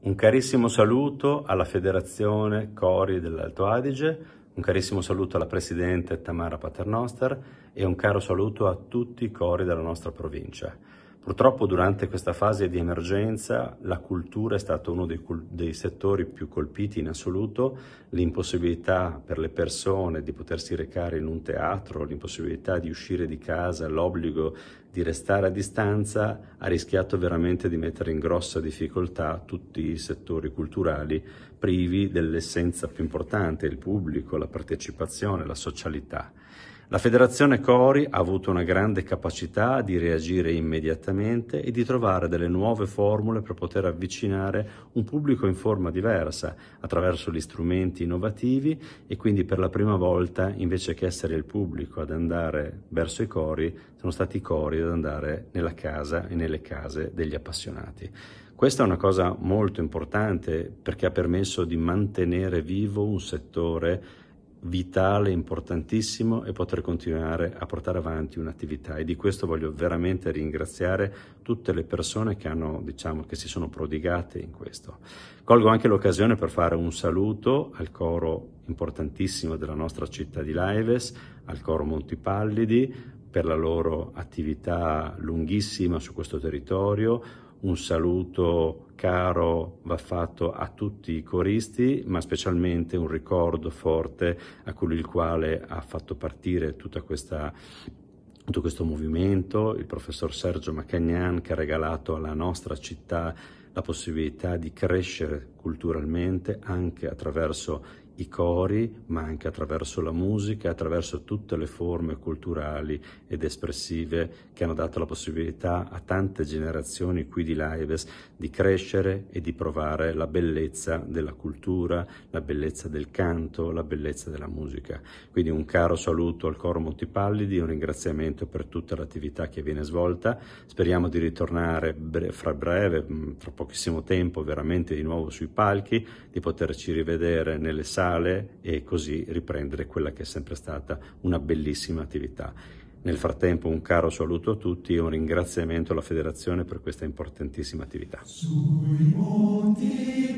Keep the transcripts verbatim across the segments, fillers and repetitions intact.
Un carissimo saluto alla Federazione Cori dell'Alto Adige, un carissimo saluto alla Presidente Tamara Paternoster e un caro saluto a tutti i cori della nostra provincia. Purtroppo durante questa fase di emergenza la cultura è stato uno dei, dei settori più colpiti in assoluto. L'impossibilità per le persone di potersi recare in un teatro, l'impossibilità di uscire di casa, l'obbligo di restare a distanza ha rischiato veramente di mettere in grossa difficoltà tutti i settori culturali privi dell'essenza più importante, il pubblico, la partecipazione, la socialità. La Federazione Cori ha avuto una grande capacità di reagire immediatamente e di trovare delle nuove formule per poter avvicinare un pubblico in forma diversa, attraverso gli strumenti innovativi, e quindi per la prima volta, invece che essere il pubblico ad andare verso i cori, sono stati i cori ad andare nella casa e nelle case degli appassionati. Questa è una cosa molto importante perché ha permesso di mantenere vivo un settore vitale, importantissimo, e poter continuare a portare avanti un'attività, e di questo voglio veramente ringraziare tutte le persone che hanno, diciamo, che si sono prodigate in questo. Colgo anche l'occasione per fare un saluto al coro importantissimo della nostra città di Laives, al coro Montipallidi, per la loro attività lunghissima su questo territorio. Un saluto caro va fatto a tutti i coristi, ma specialmente un ricordo forte a colui il quale ha fatto partire tutta questa, tutto questo movimento, il professor Sergio Macagnan, che ha regalato alla nostra città la possibilità di crescere culturalmente anche attraverso i cori, ma anche attraverso la musica, attraverso tutte le forme culturali ed espressive che hanno dato la possibilità a tante generazioni qui di Laives di crescere e di provare la bellezza della cultura, la bellezza del canto, la bellezza della musica. Quindi un caro saluto al coro Montipallidi, un ringraziamento per tutta l'attività che viene svolta. Speriamo di ritornare bre- fra breve, tra pochissimo tempo, veramente di nuovo sui palchi, di poterci rivedere nelle sale e così riprendere quella che è sempre stata una bellissima attività. Nel frattempo un caro saluto a tutti e un ringraziamento alla Federazione per questa importantissima attività. Sui monti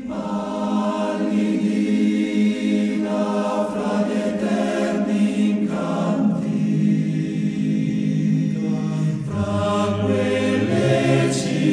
pallidi, là fra gli eterni incanti, fra quelle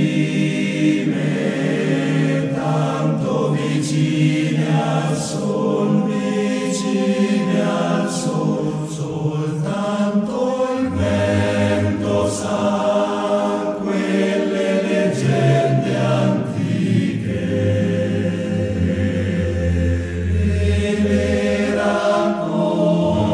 cime tanto vicine al sol, vicine al sol, soltanto il vento sa quelle leggende antiche e le racconta.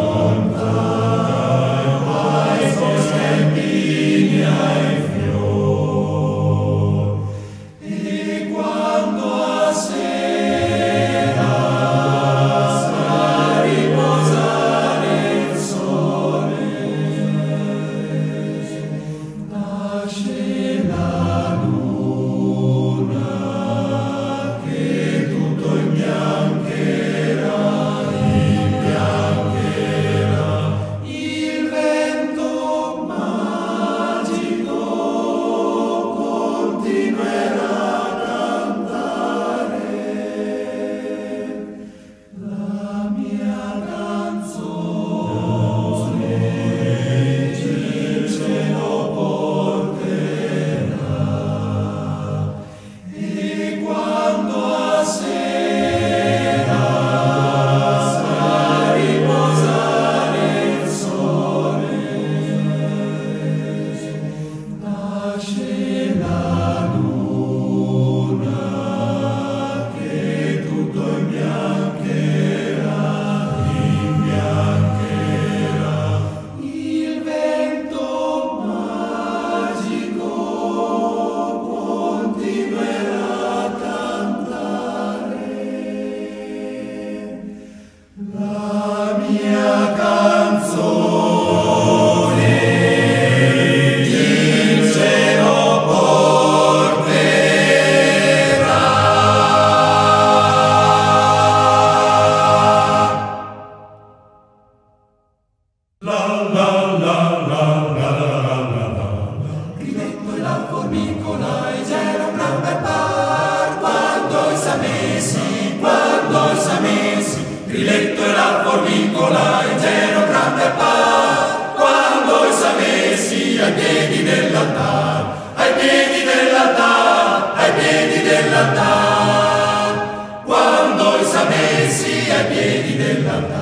Grilletto e la formicola in giro grande par, quando si è messi ai piedi dell'altar, ai piedi dell'altar, ai piedi dell'altar, quando si è messi ai piedi dell'altar.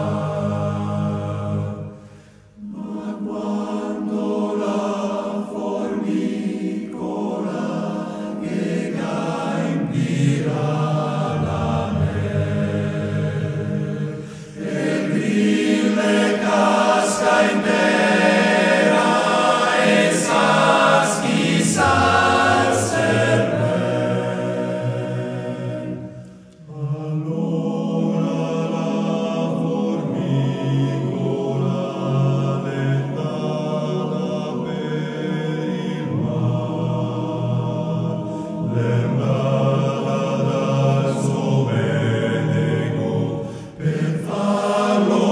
Ma quando la formicola piega in pira in terra e sa schissar serve. Allora la formicola lentata per il mar, lentata dal suo beneco per farlo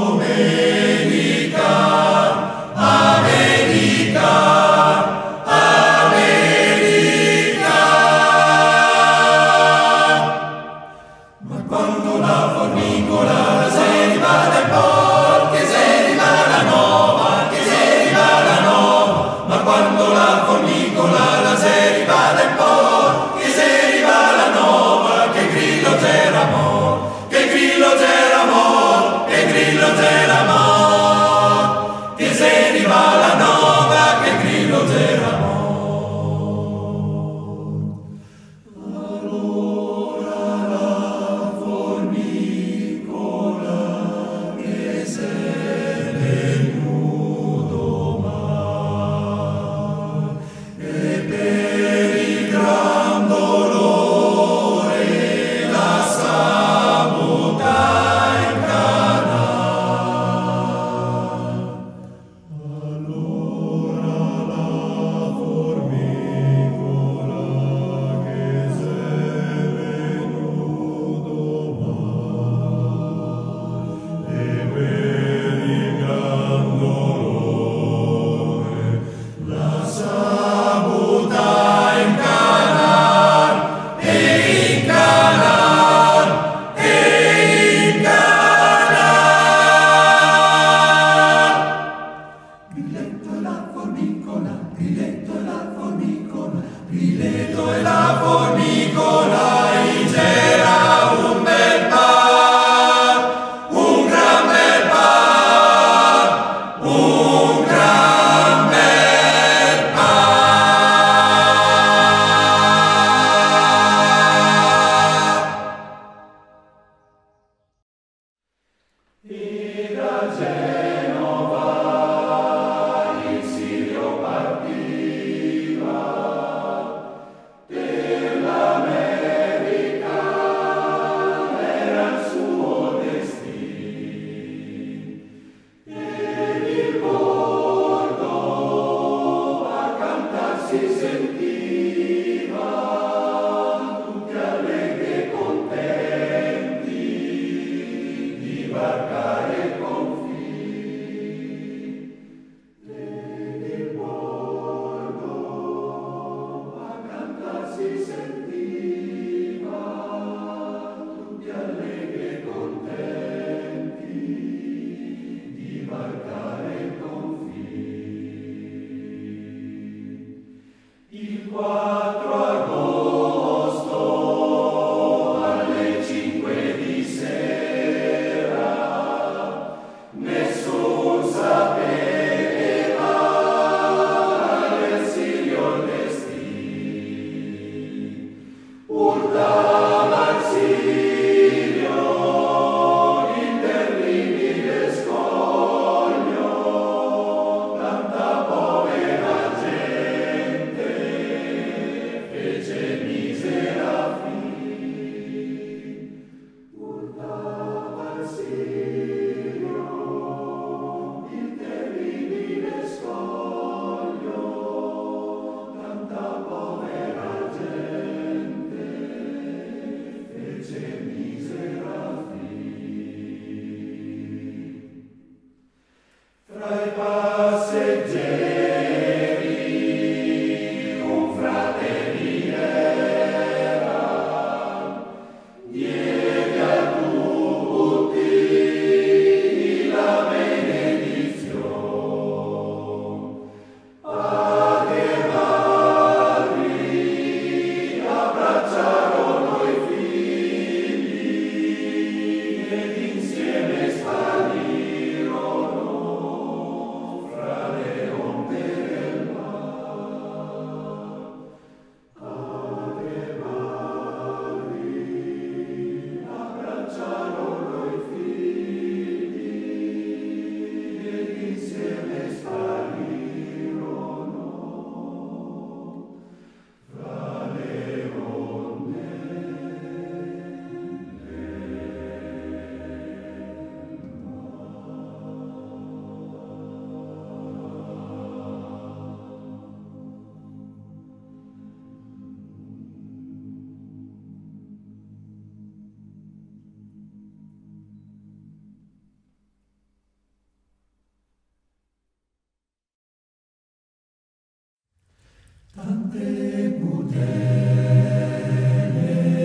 Tante putele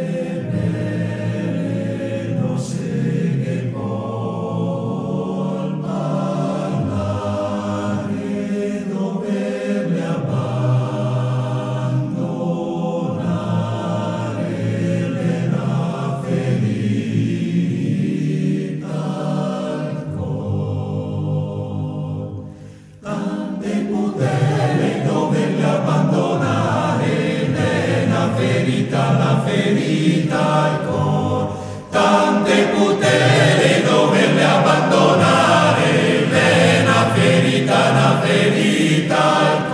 belle no se che vuol parlare, doverle abbandonare l'era ferita al cor. Tante putele doverle abbandonare l'era ferita, la ferita al cor. Tante putele doverle abbandonare l'era ferita, la ferita al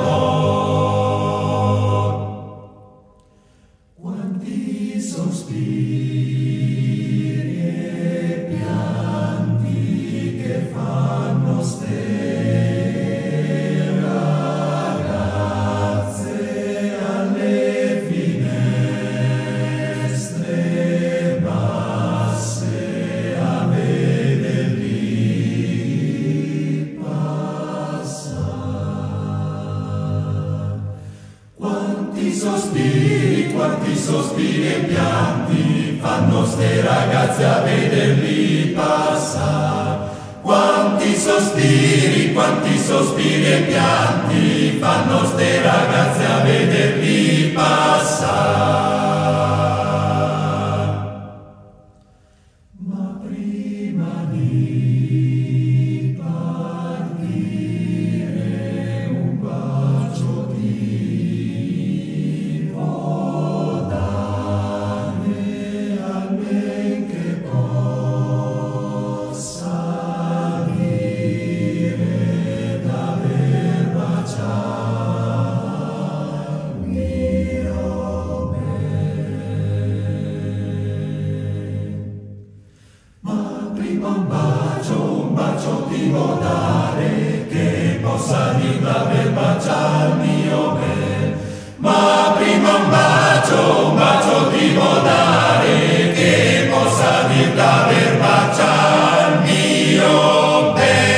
cor. Quanti sospiri e pianti che fanno ste ragazze alle finestre basse a vederli passare. Quanti sospiri, quanti sospiri e pianti fanno ste ragazze a vederli passare. Quanti sospiri, quanti sospiri e pianti fanno ste ragazze a vederli passare. Ma prima di partire un bacio ti può dare, almen che possa dire d'aver baciato mio bene. Ma prima un bacio, un bacio ti vuol dare, che possa dir d'aver baciato mio bene. Ma prima un bacio, un bacio ti vuol dare, che possa dir d'aver baciato mio bene.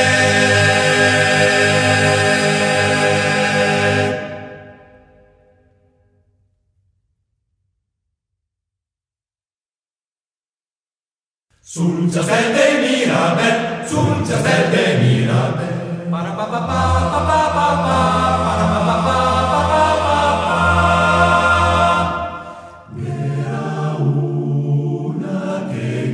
Sul Castel de Mirabel, sul Castel de Mirabel. Era una che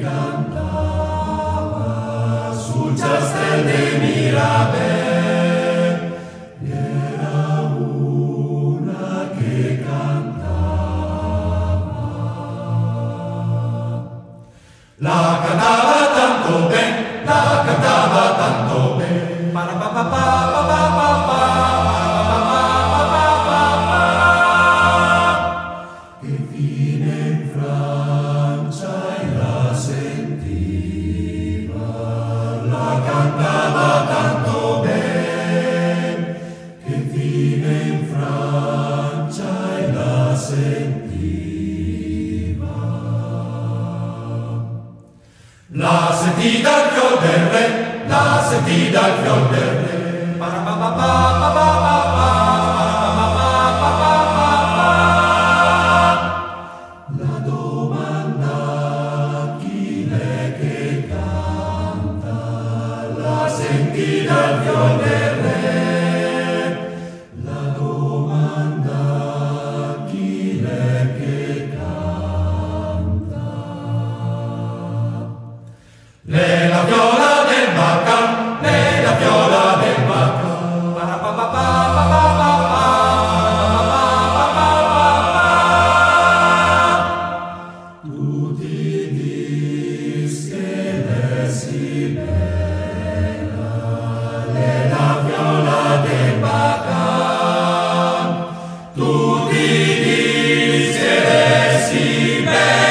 cantava sul Castel de Mirabel. Era una che cantava. La cantava tanto ben, la cantava tanto ben. Che fine in Francia e la sentiva, la cantava tanto ben. Che fine in Francia e la sentiva. La sentita il fior del re, la sentita il fior del re. La domanda chi l'è che canta, la sentita il fior del re. La domanda chi l'è che canta. L'è la viola del Bacca, l'è la viola del Bacca. Tu ti dis che l'è si bella, l'è la viola del Bacca. Tu ti dis che l'è si bella.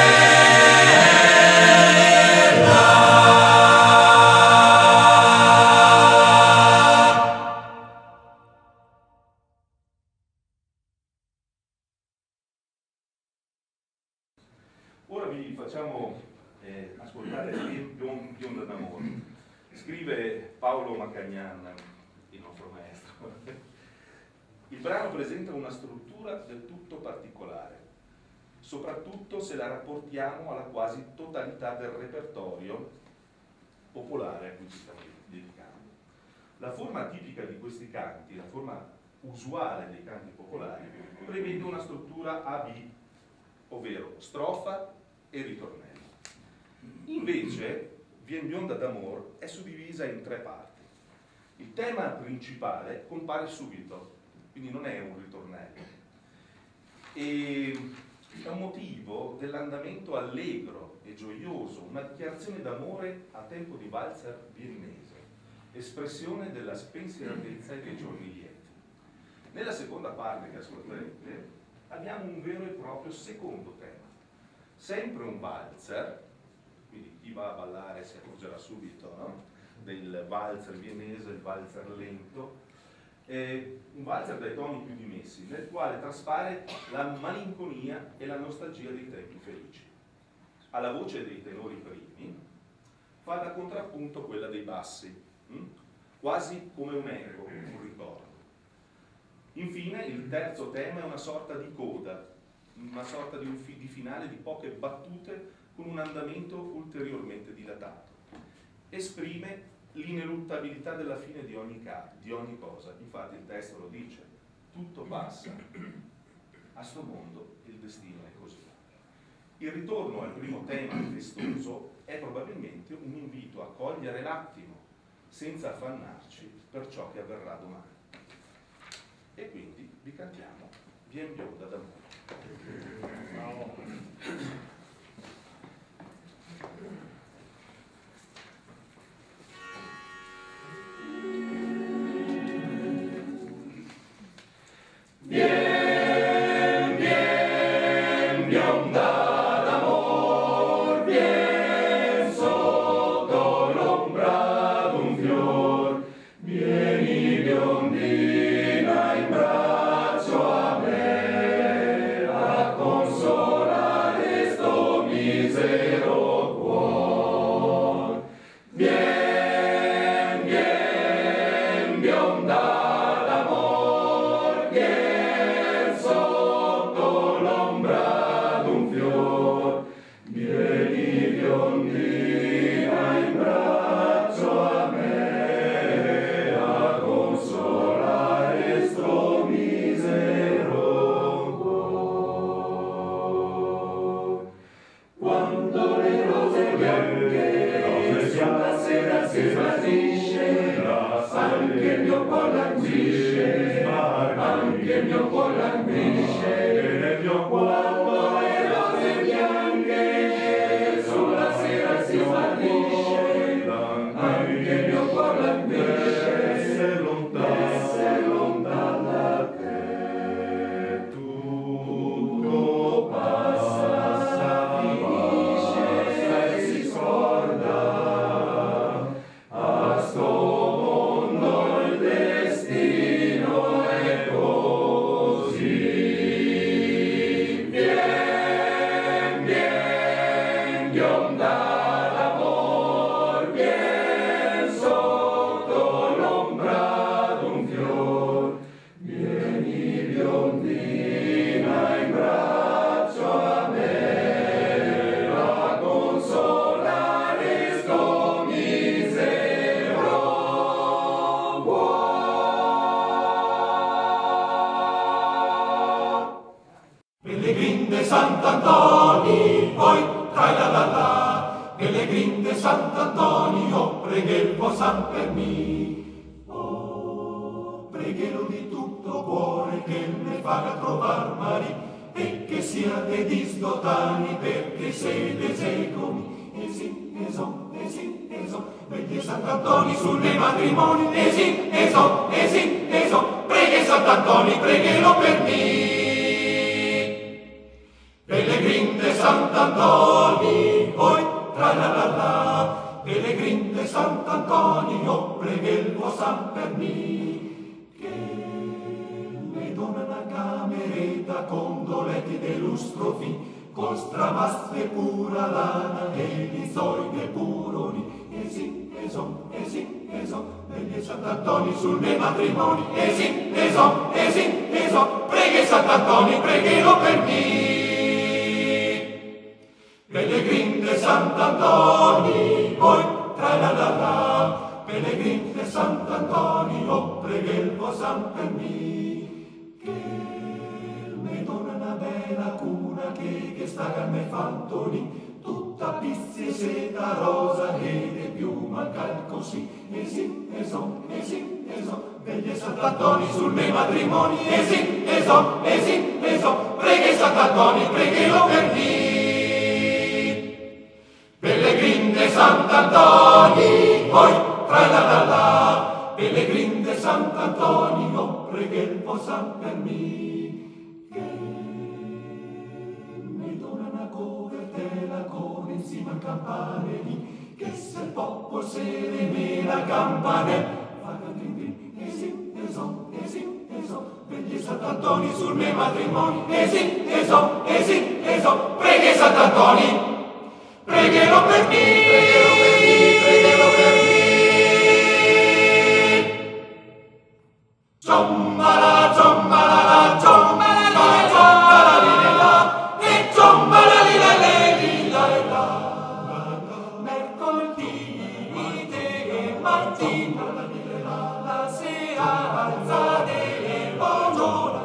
Ora vi facciamo eh, ascoltare Bionda d'amore. Scrive Paolo Macagnan, il nostro maestro. Il brano presenta una struttura del tutto particolare, soprattutto se la rapportiamo alla quasi totalità del repertorio popolare a cui ci stiamo dedicando. La forma tipica di questi canti, la forma usuale dei canti popolari, prevede una struttura A B, ovvero strofa e ritornello. Invece, Vien bionda d'amor è suddivisa in tre parti. Il tema principale compare subito, quindi non è un ritornello. E è un motivo dell'andamento allegro e gioioso, una dichiarazione d'amore a tempo di valzer viennese, espressione della spensieratezza e dei giorni lieti. Nella seconda parte che ascolterete abbiamo un vero e proprio secondo tema, sempre un valzer, quindi chi va a ballare si accorgerà subito, no? Del valzer viennese, il valzer lento, eh, un valzer dai toni più dimessi, nel quale traspare la malinconia e la nostalgia dei tempi felici. Alla voce dei tenori primi fa da contrappunto quella dei bassi, hm? quasi come un eco, un ricordo. Infine il terzo tema è una sorta di coda, una sorta di, un fi di finale di poche battute con un andamento ulteriormente dilatato. Esprime l'ineluttabilità della fine di ogni, di ogni cosa. Infatti il testo lo dice: tutto passa, a sto mondo il destino è così. Il ritorno al primo tema festoso è probabilmente un invito a cogliere l'attimo senza affannarci per ciò che avverrà domani. E quindi vi cantiamo Vien bionda d'amore. Vien, vien, bionda d'amor, vien sotto l'ombra d'un fior, vieni biondina in braccio a me, a consolare sto misero cuor. Vien, vien, bionda d'amor, vien sotto l'ombra d'un fior, vieni biondina in braccio a me, a consolare sto misero cuor. Quando le rose bianche sulla sera si smarrisce, anche il mio cuore languisce, anche il mio cuore languisce. Quando le rose bianche sulla sera si smarrisce, anche il mio cuore languisce, essere lontano da te. Tutto passa, finisce e si scorda, a sto mondo il destino è così. Vien, vien, bionda d'amor, vien sotto l'ombra d'un fior, vieni biondina in braccio a me, a consolare sto misero cuor. Pellegrin de Sant'Antoni, poi tra la la la, Pellegrin de Sant'Antonio, preghello San per me. Oh, preghello di tutto cuore che ne faga trovar mari e che sia de disdotani perché se desegomi. Esi, eso, esi, eso, veglie Sant'Antoni sulle matrimoni. Esi, eso, esi, eso, preghe Sant'Antoni, preghello per me. Pellegrin de Sant'Antoni, poi tra la la la, Pellegrin de Sant'Antonio, preghello San per me, che le dona una cameretta con doletti de lustro fin, costra mastre pura lana, e di soide puroni, e sì, e son, e sì, e son, preghi Sant'Antoni sul miei matrimoni, e sì, e son, e sì, e son, preghi Sant'Antoni, preghino per me. Pellegrin de Sant'Antoni, voi tra la la la, Pellegrin de Sant'Antoni, preghelvo san per me, che me dona una bella cura, che, che sta a me fantoni, tutta pizzi e seta rosa, ed è più mancal così, e sì, e son, e sì, e son, veglie Sant'Antoni sul miei matrimoni, e sì, e son, e sì, e son, preghi Sant'Antoni, preghelo per me. Pellegrin de Sant'Antoni, poi tra la la la, Pellegrin de Sant'Antoni, oh preghelvo san per me, che mi dona una covertela con insieme al campanelli, che se il popolo sede me la campanella, faga drin drin, e sì, e son, e sì, e son, vegli Sant'Antoni sul miei matrimoni, e sì, e son, e sì, e son, preghi Sant'Antoni, preghelo per me, preghelo per me, preghelo per me. Zombala, zombala, zombala, zombala, lila, e zombala, lila, lila, lila. Mercoledì e martino, la si alza del buongiorno,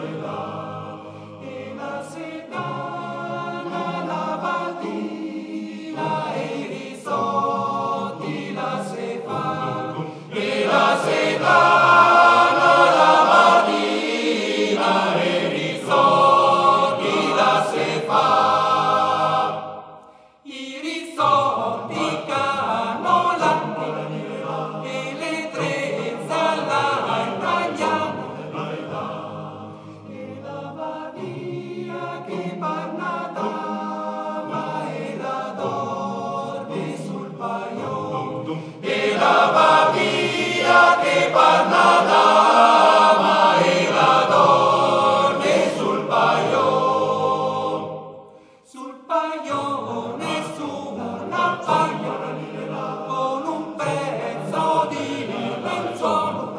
e la settimana la mattina, e risotti la se fa, e la settimana la mattina, e risotti la se fa. I risotti canola, e le trezza la tagliamo, e la vadia che parla dama, e la dorme sul paio, e la vadia che parla dama, e la dorme sul paio, sul paione sulla paglia, con un pezzo di lenzuolo,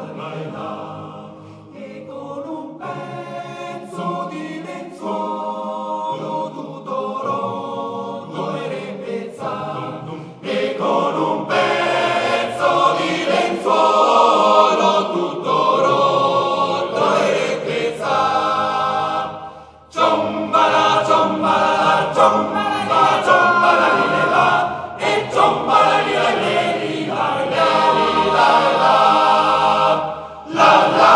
e con un pezzo di lenzuolo tutto rotto e ripezzato, e con un pezzo di lenzuolo tutto rotto e ripezzato. Ciombala, ciombala, ciombala, ciombala, lila, e ciombala, lila, lila, lila, la, la, la.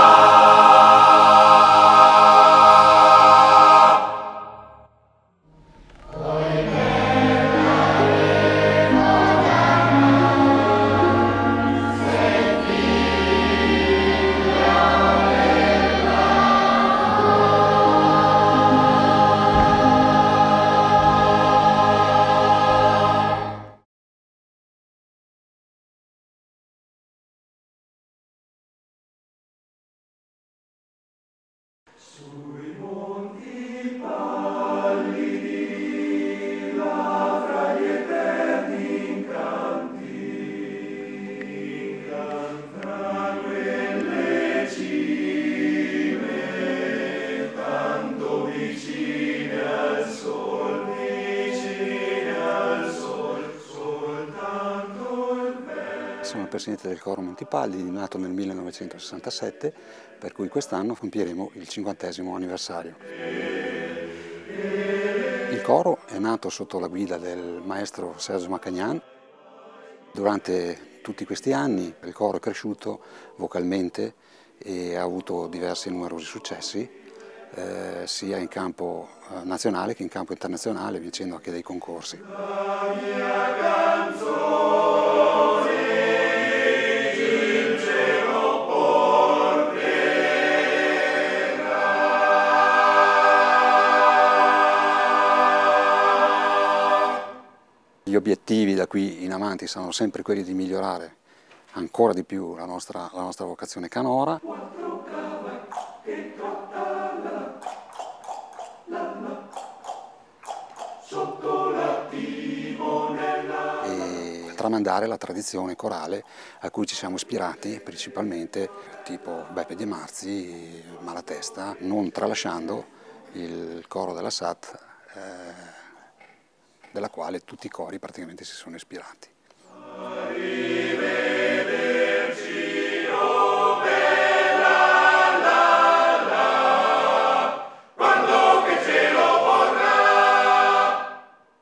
Sui monti pallidi, là fra gli eterni incanti, incanta quelle cime, tanto vicine al sol, vicine al sol, soltanto il vento. Sono il presidente del Coro Montipallidi, nato nel millenovecentosessantasette, per cui quest'anno compieremo il cinquantesimo anniversario. Il coro è nato sotto la guida del maestro Sergio Macagnan. Durante tutti questi anni il coro è cresciuto vocalmente e ha avuto diversi e numerosi successi, eh, sia in campo eh, nazionale che in campo internazionale, vincendo anche dei concorsi. La mia canzone Gli obiettivi da qui in avanti saranno sempre quelli di migliorare ancora di più la nostra, la nostra vocazione canora. e tramandare la tradizione corale a cui ci siamo ispirati principalmente, tipo Beppe De Marzi, Malatesta, non tralasciando il coro della S A T, eh, della quale tutti i cori praticamente si sono ispirati. Arrivederci, oh bella la la, quando che cielo vorrà.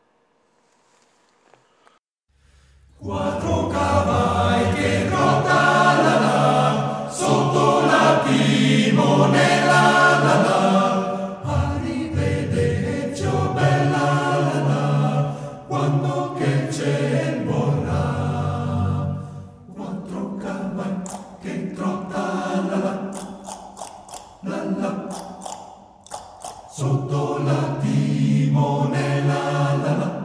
Quattro cavalli che grotta la la, sotto la timone la la la. Arrivederci, oh bella la la, quando che cielo vorrà. Quattro cavalli che grotta la la, la la, sotto la timone la la la.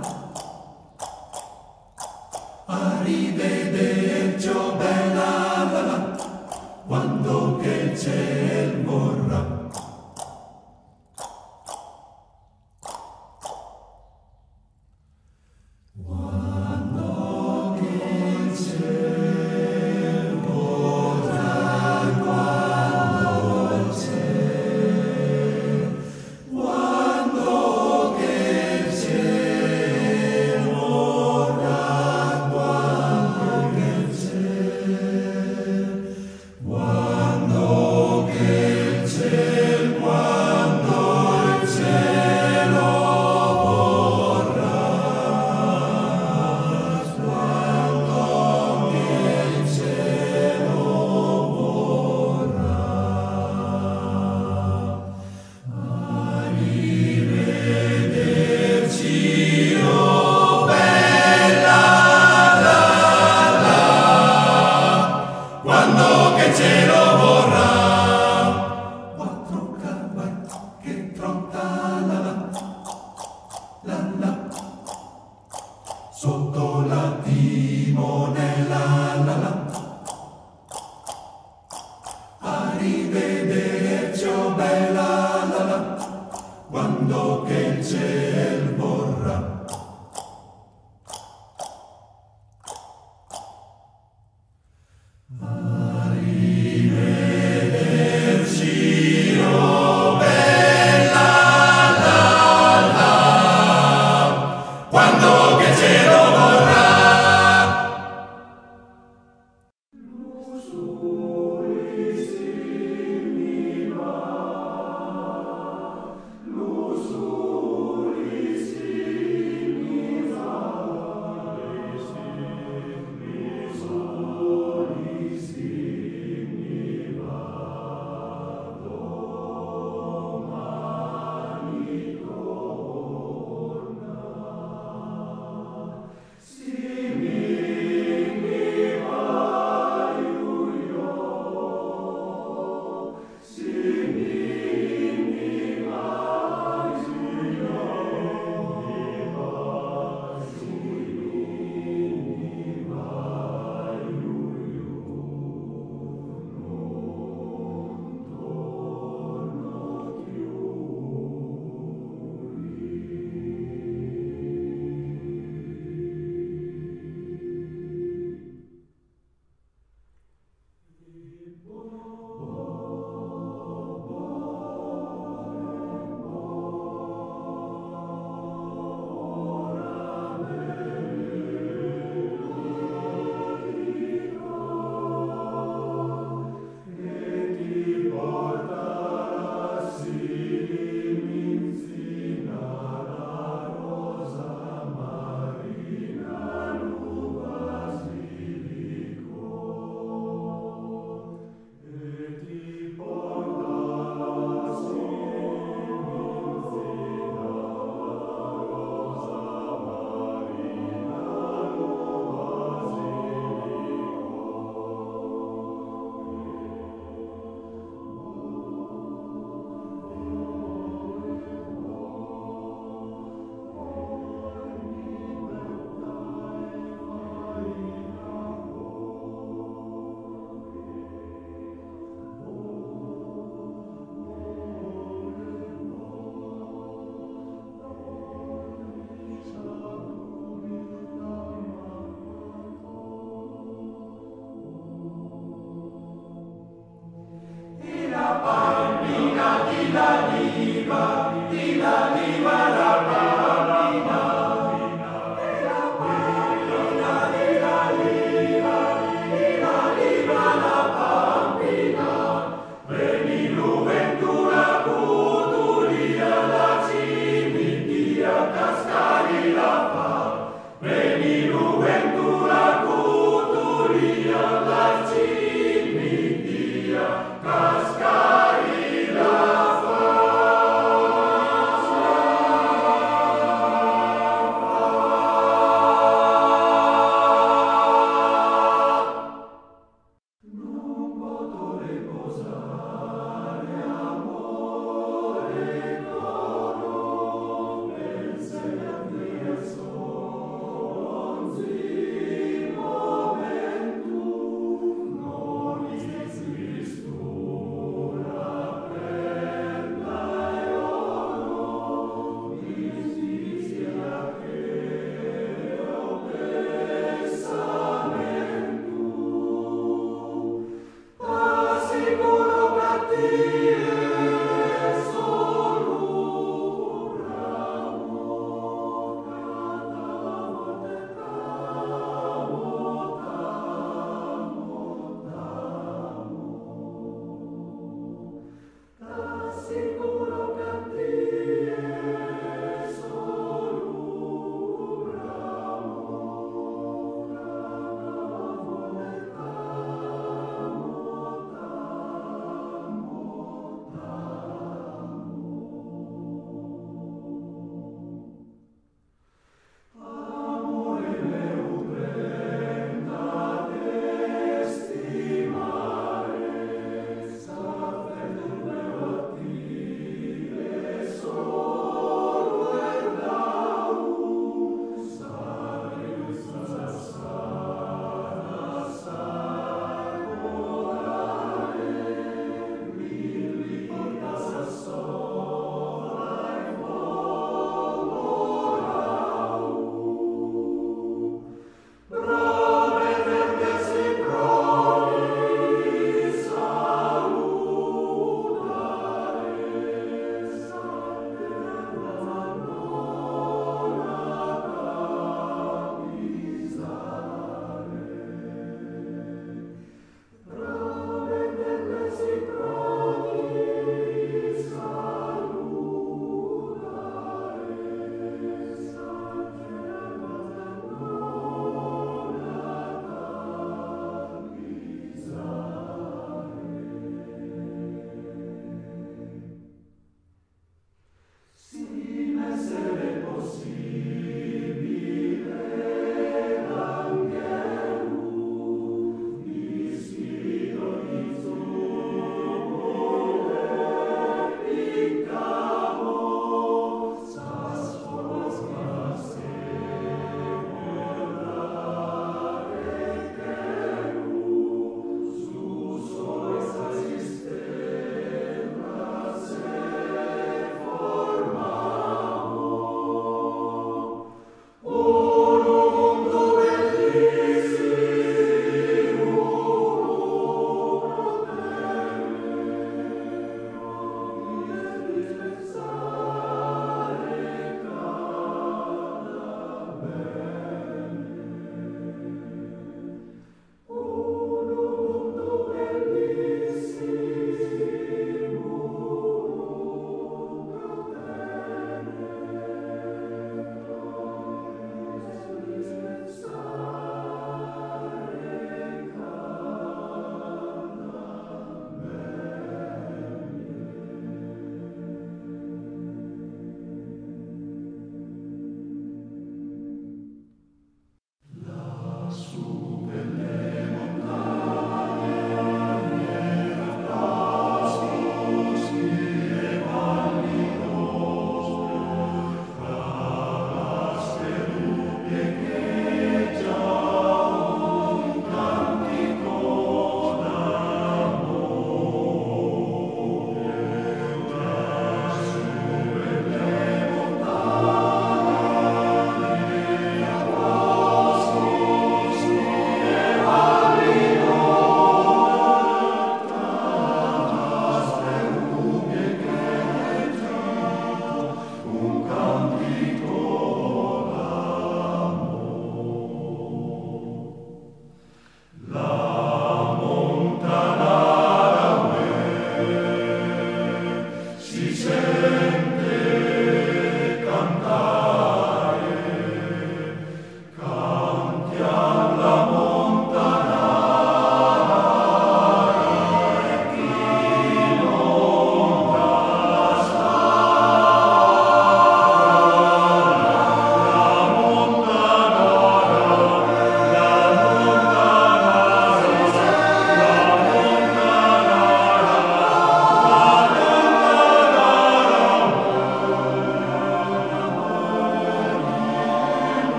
Arrivederci, oh bella la la, quando che il ciel vorrà. Quando che il ciel vorrà, quando il ciel, quando che il ciel vorrà, quando che il ciel, quando che il ciel, quando il cielo vorrà, quando che il cielo vorrà. Arrivederci, oh bella la la, quando che il cielo vorrà. Quattro cavalli che trotta la la, la la, sotto la timone la la la. Arrivederci, oh bella la la, quando che il ciel vorrà. Arrivederci, oh bella la la, quando che il cielo vorrà. Si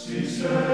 si